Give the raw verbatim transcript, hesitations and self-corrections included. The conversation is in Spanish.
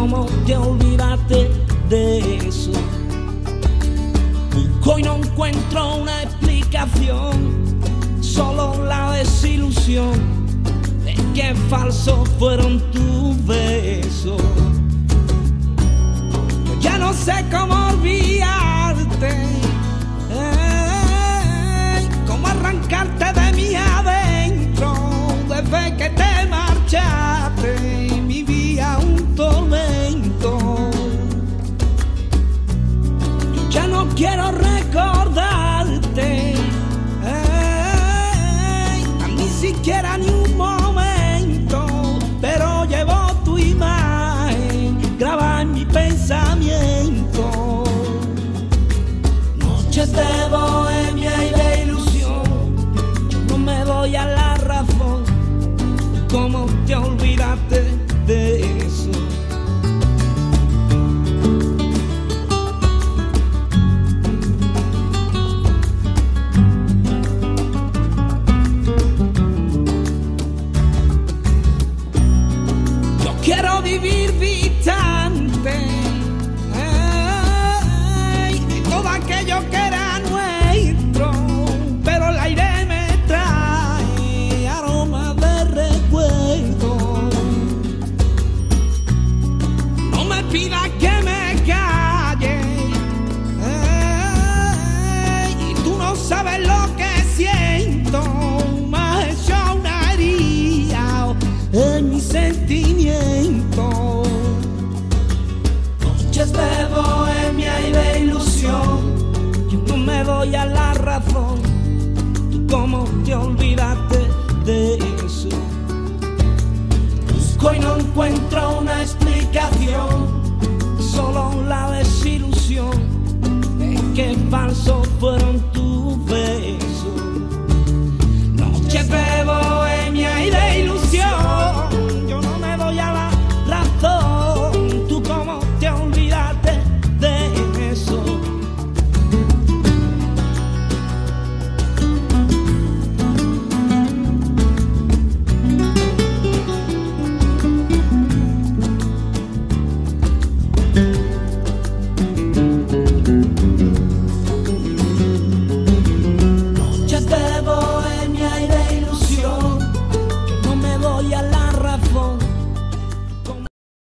¿Cómo te olvidaste de eso? Busco y no encuentro una explicación, solo la desilusión de que falsos fueron tus besos. Yo ya no sé cómo olvidarte, eh, cómo arrancarte de mí adentro. Desde que te marchaste vivía un tormento. Yo ya no quiero recordarte, eh, ni siquiera ni un momento, pero llevo tu imagen grabada en mi pensamiento. Noches de bohemia y de ilusión, yo no me doy a la razón. ¿Cómo te olvidaste de eso? Yo quiero vivir distante, ay, de todo aquello que era nuestro, pero el aire me trae aroma de recuerdo. No me pidas